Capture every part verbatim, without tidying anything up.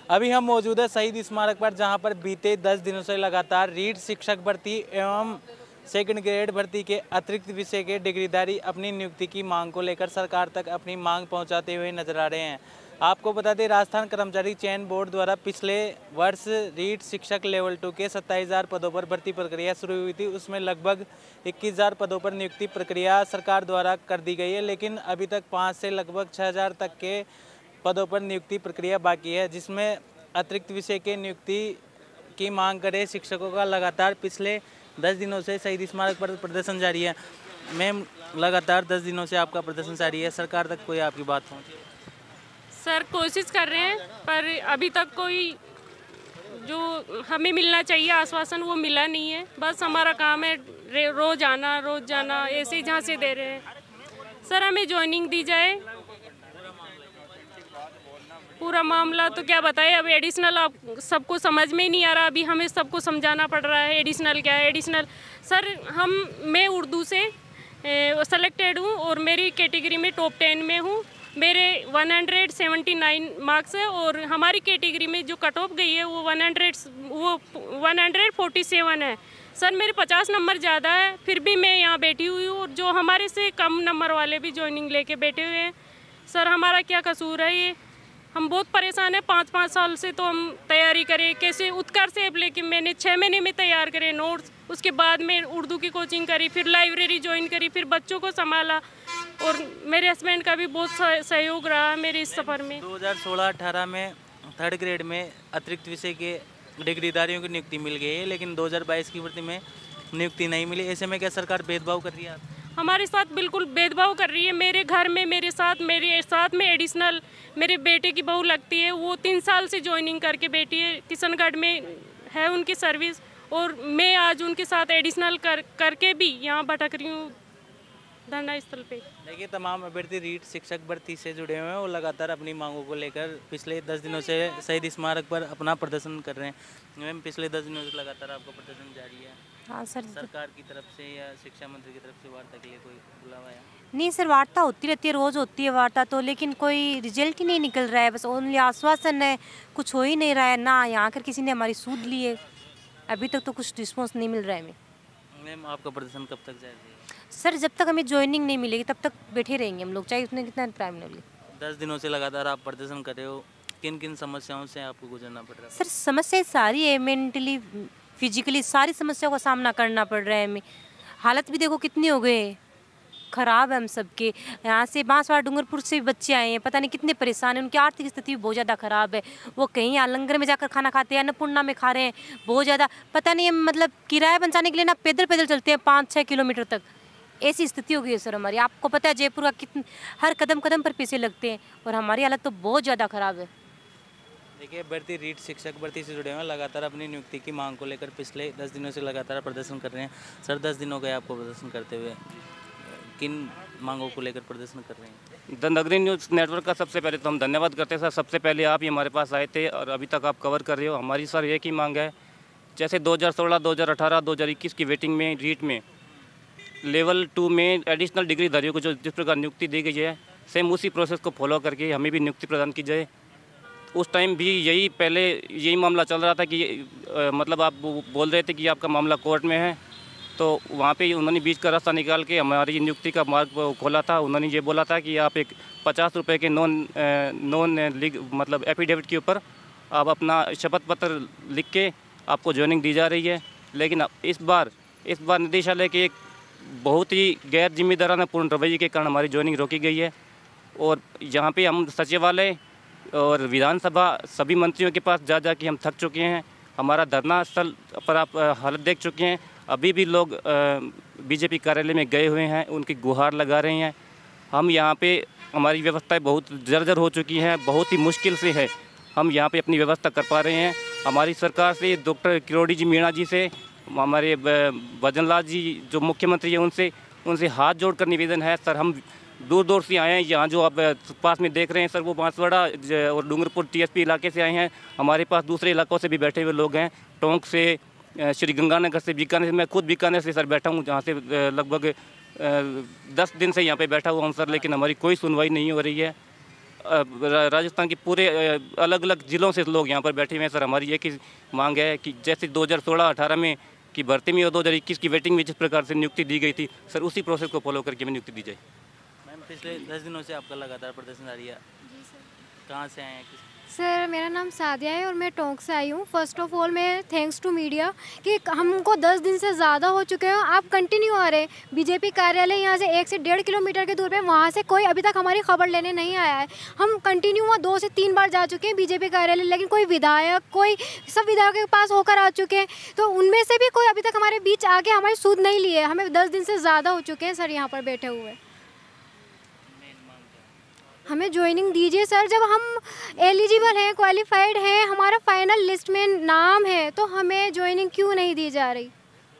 अभी हम मौजूद है शहीद स्मारक पर, जहां पर बीते दस दिनों से लगातार रीट शिक्षक भर्ती एवं सेकंड ग्रेड भर्ती के अतिरिक्त विषय के डिग्रीधारी अपनी नियुक्ति की मांग को लेकर सरकार तक अपनी मांग पहुंचाते हुए नजर आ रहे हैं। आपको बता दें, राजस्थान कर्मचारी चयन बोर्ड द्वारा पिछले वर्ष रीट शिक्षक लेवल टू के सत्ताईस हज़ार पदों पर भर्ती प्रक्रिया शुरू हुई थी। उसमें लगभग इक्कीस हज़ार पदों पर नियुक्ति प्रक्रिया सरकार द्वारा कर दी गई है, लेकिन अभी तक पाँच से लगभग छः हज़ार तक के पदों पर नियुक्ति प्रक्रिया बाकी है, जिसमें अतिरिक्त विषय के नियुक्ति की मांग करे शिक्षकों का लगातार पिछले दस दिनों से शहीद स्मारक पर प्रदर्शन जारी है। मैम, लगातार दस दिनों से आपका प्रदर्शन जारी है, सरकार तक कोई आपकी बात पहुंची? सर, कोशिश कर रहे हैं, पर अभी तक कोई जो हमें मिलना चाहिए आश्वासन वो मिला नहीं है। बस हमारा काम है रोज आना रोज जाना, ऐसे ही झांसे दे रहे हैं। सर, हमें ज्वाइनिंग दी जाए, पूरा मामला तो क्या बताएं। अब एडिशनल आप सबको समझ में ही नहीं आ रहा, अभी हमें सबको समझाना पड़ रहा है एडिशनल क्या है। एडिशनल सर, हम मैं उर्दू से सेलेक्टेड हूँ और मेरी कैटेगरी में टॉप टेन में हूँ। मेरे एक सौ उन्यासी मार्क्स है और हमारी कैटेगरी में जो कट ऑफ गई है वो वन हंड्रेड वो वन हंड्रेड फोर्टी सेवन है। सर, मेरे पचास नंबर ज़्यादा है, फिर भी मैं यहाँ बैठी हुई हूँ और जो हमारे से कम नंबर वाले भी ज्वाइनिंग लेके बैठे हुए हैं। सर, हमारा क्या कसूर है? ये हम बहुत परेशान हैं। पाँच पाँच साल से तो हम तैयारी करें, कैसे उत्कर्ष से लेके मैंने छः महीने में तैयार करे नोट्स, उसके बाद में उर्दू की कोचिंग करी, फिर लाइब्रेरी ज्वाइन करी, फिर बच्चों को संभाला और मेरे हस्बैंड का भी बहुत सहयोग रहा मेरे इस सफ़र में। दो हज़ार सोलह अठारह में थर्ड ग्रेड में अतिरिक्त विषय के डिग्रीधारियों की नियुक्ति मिल गई है, लेकिन दो हज़ार बाईस की भर्ती में नियुक्ति नहीं मिली। ऐसे में क्या सरकार भेदभाव कर रही है? हमारे साथ बिल्कुल भेदभाव कर रही है। मेरे घर में मेरे साथ मेरे साथ में एडिशनल मेरे बेटे की बहू लगती है, वो तीन साल से ज्वाइनिंग करके बैठी है, किशनगढ़ में है उनकी सर्विस, और मैं आज उनके साथ एडिशनल कर करके भी यहाँ भटक रही हूँ धरना स्थल पे। देखिए, तमाम अभ्यर्थी रीट शिक्षक भर्ती से जुड़े हुए हैं और लगातार अपनी मांगों को लेकर पिछले दस दिनों से शहीद स्मारक पर अपना प्रदर्शन कर रहे हैं। मैम, पिछले दस दिनों से लगातार आपका प्रदर्शन जारी है। हाँ सर, सरकार की तरफ से या शिक्षा मंत्री की तरफ से वार्ता के लिए कोई बुलावा आया? नहीं सर, वार्ता होती रहती है, रोज़ होती है वार्ता तो, लेकिन कोई रिजल्ट ही नहीं निकल रहा है। बस ओनली आश्वासन है, कुछ हो ही नहीं रहा है। ना यहाँ आकर किसी ने हमारी सूद ली है, अभी तक तो कुछ रिस्पॉन्स नहीं मिल रहा है हमें। मैम, आपका प्रदर्शन कब तक जारी है? सर, जब तक हमें ज्वाइनिंग नहीं मिलेगी तब तक बैठे रहेंगे हम लोग, चाहे उसने कितना टाइम न लगे। दस दिनों से लगातार आप प्रदर्शन कर रहे हो, किन किन समस्याओं से आपको गुजरना पड़ रहा है? सर, समस्याएं सारी है, मेंटली फिजिकली सारी समस्याओं का सामना करना पड़ रहा है हमें। हालत भी देखो कितनी हो गए ख़राब है हम सबके। यहाँ से बांसवाड़ा डूंगरपुर से बच्चे आए हैं, पता नहीं कितने परेशान हैं, उनकी आर्थिक स्थिति भी बहुत ज़्यादा ख़राब है। वो कहीं यहाँ लंगर में जाकर खाना खाते हैं, अन्नपूर्णा में खा रहे हैं, बहुत ज़्यादा पता नहीं, मतलब किराया बचाने के लिए ना पैदल पैदल चलते हैं पाँच छः किलोमीटर तक। ऐसी स्थिति हो गई है सर हमारी। आपको पता है जयपुर का कितने हर कदम कदम पर पैसे लगते हैं और हमारी हालत तो बहुत ज़्यादा ख़राब है। देखिए, भर्ती रीट शिक्षक भर्ती से जुड़े हुए हैं, लगातार अपनी नियुक्ति की मांग को लेकर पिछले दस दिनों से लगातार प्रदर्शन कर रहे हैं। सर, दस दिन हो गए आपको प्रदर्शन करते हुए, किन मांगों को लेकर प्रदर्शन कर रहे हैं? द नगरी न्यूज़ नेटवर्क का सबसे पहले तो हम धन्यवाद करते हैं सर। सबसे पहले आप ही हमारे पास आए थे और अभी तक आप कवर कर रहे हो। हमारी सर एक ही मांग है, जैसे दो हज़ार सोलह, दो हज़ार अठारह, दो हज़ार इक्कीस की वेटिंग में रीट में लेवल टू में एडिशनल डिग्रीधारियों को जो जिस प्रकार नियुक्ति दी गई है, सेम उसी प्रोसेस को फॉलो करके हमें भी नियुक्ति प्रदान की जाए। उस टाइम भी यही पहले यही मामला चल रहा था कि आ, मतलब आप बोल रहे थे कि आपका मामला कोर्ट में है, तो वहाँ पे उन्होंने बीच का रास्ता निकाल के हमारी नियुक्ति का मार्ग खोला था। उन्होंने ये बोला था कि आप एक पचास रुपये के नॉन नॉन लीग मतलब एफिडेविट के ऊपर आप अपना शपथ पत्र लिख के आपको ज्वाइनिंग दी जा रही है। लेकिन इस बार इस बार निदेशालय के एक बहुत ही गैर जिम्मेदाराना पूर्ण रवैये के कारण हमारी ज्वाइनिंग रोकी गई है और यहाँ पे हम सचिवालय और विधानसभा सभी मंत्रियों के पास जा जा के हम थक चुके हैं। हमारा धरना स्थल पर आप हालत देख चुके हैं। अभी भी लोग बीजेपी कार्यालय में गए हुए हैं, उनकी गुहार लगा रहे हैं। हम यहाँ पे हमारी व्यवस्थाएं बहुत जर्जर हो चुकी हैं, बहुत ही मुश्किल से है हम यहाँ पे अपनी व्यवस्था कर पा रहे हैं। हमारी सरकार से, डॉक्टर किरोड़ी जी मीणा जी से, हमारे भजनलाल जी जो मुख्यमंत्री हैं उनसे उनसे हाथ जोड़कर निवेदन है सर, हम दूर दूर से आए हैं। यहाँ जो आप पास में देख रहे हैं सर, वो बांसवाड़ा और डूंगरपुर टीएसपी इलाके से आए हैं। हमारे पास दूसरे इलाकों से भी बैठे हुए लोग हैं, टोंक से, श्री गंगानगर से, बीकानेर से। मैं खुद बीकानेर से सर बैठा हूँ, जहाँ से लगभग दस दिन से यहाँ पे बैठा हुआ हूँ सर, लेकिन हमारी कोई सुनवाई नहीं हो रही है। राजस्थान के पूरे अलग अलग ज़िलों से लोग यहाँ पर बैठे हुए हैं। सर हमारी एक ही मांग है कि जैसे दो हज़ार सोलह अठारह में की भर्ती में और दो हज़ार इक्कीस की वेटिंग में जिस प्रकार से नियुक्ति दी गई थी, सर उसी प्रोसेस को फॉलो करके हमें नियुक्ति दी जाए। मैम पिछले दस दिनों से आपका लगातार प्रदर्शन जारी है, कहाँ से आए हैं? किस सर मेरा नाम सादिया है और मैं टोंक से आई हूँ। फर्स्ट ऑफ ऑल मैं थैंक्स टू मीडिया कि हमको दस दिन से ज़्यादा हो चुके हैं, आप कंटिन्यू आ रहे हैं। बीजेपी कार्यालय यहाँ से एक से डेढ़ किलोमीटर के दूर पे, वहाँ से कोई अभी तक हमारी खबर लेने नहीं आया है। हम कंटिन्यू वहाँ दो से तीन बार जा चुके हैं बीजेपी कार्यालय, लेकिन कोई विधायक, कोई सब विधायकों के पास होकर आ चुके हैं, तो उनमें से भी कोई अभी तक हमारे बीच आके हमारी सूद नहीं लिए। हमें दस दिन से ज़्यादा हो चुके हैं सर यहाँ पर बैठे हुए। हमें ज्वाइनिंग दीजिए सर, जब हम एलिजिबल हैं, क्वालिफाइड हैं, हमारा फाइनल लिस्ट में नाम है, तो हमें ज्वाइनिंग क्यों नहीं दी जा रही?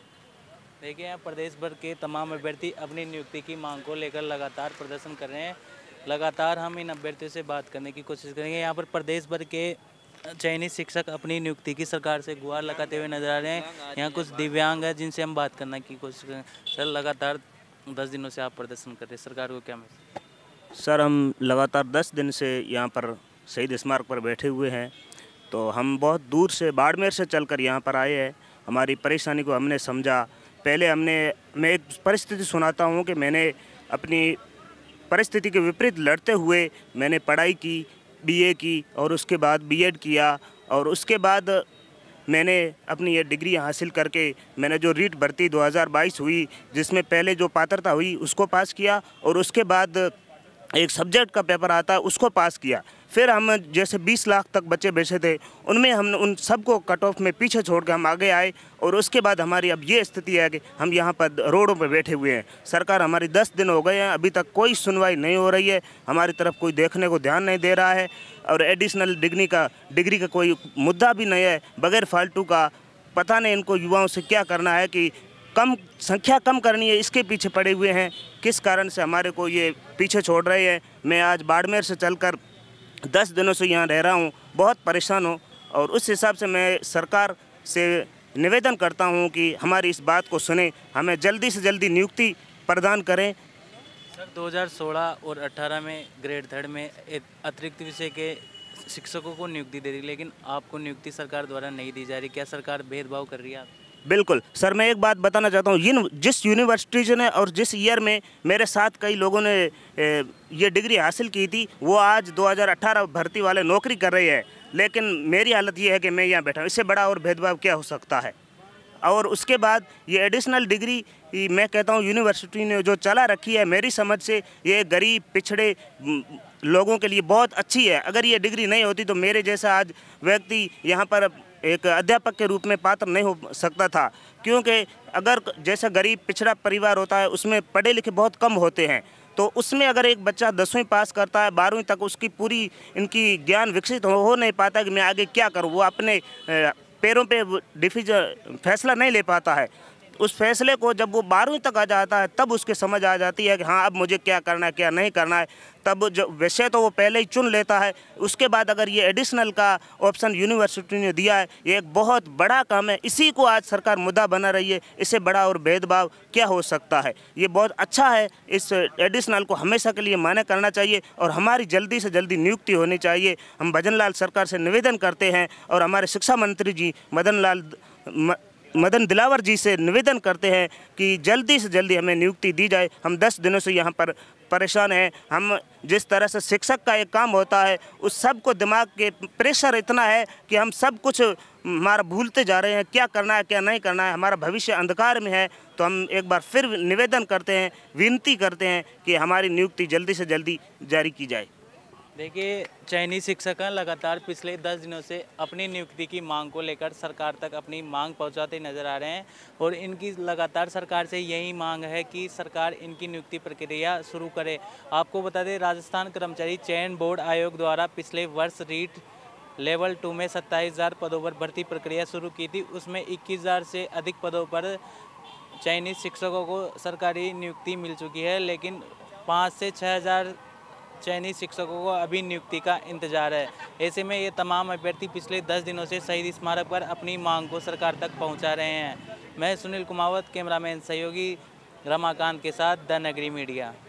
देखिए यहाँ प्रदेश भर के तमाम अभ्यर्थी अपनी नियुक्ति की मांग को लेकर लगातार प्रदर्शन कर रहे हैं। लगातार हम इन अभ्यर्थियों से बात करने की कोशिश करेंगे। यहाँ पर प्रदेश भर के चयनित शिक्षक अपनी नियुक्ति की सरकार से गुहार लगाते हुए नजर आ रहे हैं। यहाँ कुछ दिव्यांग हैं जिनसे हम बात करने की कोशिश करेंगे। सर लगातार दस दिनों से आप प्रदर्शन कर रहे हैं, सरकार को क्या मैसेज? सर हम लगातार दस दिन से यहाँ पर शहीद स्मारक पर बैठे हुए हैं, तो हम बहुत दूर से बाड़मेर से चलकर यहाँ पर आए हैं। हमारी परेशानी को हमने समझा। पहले हमने मैं एक परिस्थिति सुनाता हूँ कि मैंने अपनी परिस्थिति के विपरीत लड़ते हुए मैंने पढ़ाई की, बीए की और उसके बाद बीएड किया, और उसके बाद मैंने अपनी ये डिग्री हासिल करके मैंने जो रीट भर्ती दो हज़ार बाईस हुई, जिसमें पहले जो पात्रता हुई उसको पास किया, और उसके बाद एक सब्जेक्ट का पेपर आता है उसको पास किया। फिर हम जैसे बीस लाख तक बच्चे बैठे थे, उनमें हम उन सबको कट ऑफ में पीछे छोड़ के हम आगे आए, और उसके बाद हमारी अब ये स्थिति है कि हम यहाँ पर रोडों पर बैठे हुए हैं। सरकार हमारी दस दिन हो गए हैं, अभी तक कोई सुनवाई नहीं हो रही है, हमारी तरफ कोई देखने को ध्यान नहीं दे रहा है, और एडिशनल डिग्री का डिग्री का कोई मुद्दा भी नहीं है। बगैर फालतू का पता नहीं इनको युवाओं से क्या करना है कि कम संख्या कम करनी है, इसके पीछे पड़े हुए हैं। किस कारण से हमारे को ये पीछे छोड़ रहे हैं। मैं आज बाड़मेर से चलकर दस दिनों से यहाँ रह रहा हूँ, बहुत परेशान हूँ, और उस हिसाब से मैं सरकार से निवेदन करता हूँ कि हमारी इस बात को सुने, हमें जल्दी से जल्दी नियुक्ति प्रदान करें। सर दो हज़ार सोलह और अठारह में ग्रेड थर्ड में अतिरिक्त विषय के शिक्षकों को नियुक्ति दे रही, लेकिन आपको नियुक्ति सरकार द्वारा नहीं दी जा रही, क्या सरकार भेदभाव कर रही है? बिल्कुल सर, मैं एक बात बताना चाहता हूँ। इन जिस यूनिवर्सिटीज़ ने और जिस ईयर में मेरे साथ कई लोगों ने ये डिग्री हासिल की थी, वो आज दो हज़ार अठारह भर्ती वाले नौकरी कर रहे हैं, लेकिन मेरी हालत ये है कि मैं यहाँ बैठा हूँ। इससे बड़ा और भेदभाव क्या हो सकता है? और उसके बाद ये एडिशनल डिग्री मैं कहता हूँ यूनिवर्सिटी ने जो चला रखी है, मेरी समझ से ये गरीब पिछड़े लोगों के लिए बहुत अच्छी है। अगर ये डिग्री नहीं होती तो मेरे जैसा आज व्यक्ति यहाँ पर एक अध्यापक के रूप में पात्र नहीं हो सकता था, क्योंकि अगर जैसा गरीब पिछड़ा परिवार होता है उसमें पढ़े लिखे बहुत कम होते हैं, तो उसमें अगर एक बच्चा दसवीं पास करता है, बारहवीं तक उसकी पूरी इनकी ज्ञान विकसित हो, हो नहीं पाता कि मैं आगे क्या करूं, वो अपने पैरों पे डिसीजन फैसला नहीं ले पाता है। उस फैसले को जब वो बारहवीं तक आ जाता है तब उसके समझ आ जाती है कि हाँ अब मुझे क्या करना है क्या नहीं करना है। तब जो विषय तो वो पहले ही चुन लेता है। उसके बाद अगर ये एडिशनल का ऑप्शन यूनिवर्सिटी ने दिया है, ये एक बहुत बड़ा काम है। इसी को आज सरकार मुद्दा बना रही है। इससे बड़ा और भेदभाव क्या हो सकता है? ये बहुत अच्छा है। इस एडिशनल को हमेशा के लिए मान्य करना चाहिए और हमारी जल्दी से जल्दी नियुक्ति होनी चाहिए। हम भजन लाल सरकार से निवेदन करते हैं और हमारे शिक्षा मंत्री जी मदन लाल म, मदन दिलावर जी से निवेदन करते हैं कि जल्दी से जल्दी हमें नियुक्ति दी जाए। हम दस दिनों से यहाँ पर परेशान हैं। हम जिस तरह से शिक्षक का एक काम होता है, उस सब को दिमाग के प्रेशर इतना है कि हम सब कुछ हमारा भूलते जा रहे हैं, क्या करना है क्या नहीं करना है। हमारा भविष्य अंधकार में है। तो हम एक बार फिर निवेदन करते हैं, विनती करते हैं कि हमारी नियुक्ति जल्दी से जल्दी जारी की जाए। देखिए, चयनित शिक्षक लगातार पिछले दस दिनों से अपनी नियुक्ति की मांग को लेकर सरकार तक अपनी मांग पहुंचाते नजर आ रहे हैं और इनकी लगातार सरकार से यही मांग है कि सरकार इनकी नियुक्ति प्रक्रिया शुरू करे। आपको बता दें, राजस्थान कर्मचारी चयन बोर्ड आयोग द्वारा पिछले वर्ष रीट लेवल टू में सत्ताईस हज़ार पदों पर भर्ती प्रक्रिया शुरू की थी। उसमें इक्कीस हज़ार से अधिक पदों पर चयनित शिक्षकों को सरकारी नियुक्ति मिल चुकी है, लेकिन पाँच से छः हज़ार चयनित शिक्षकों को अभी नियुक्ति का इंतजार है। ऐसे में ये तमाम अभ्यर्थी पिछले दस दिनों से शहीद स्मारक पर अपनी मांग को सरकार तक पहुंचा रहे हैं। मैं सुनील कुमावत, कैमरामैन सहयोगी रमाकांत के साथ द नगरी मीडिया।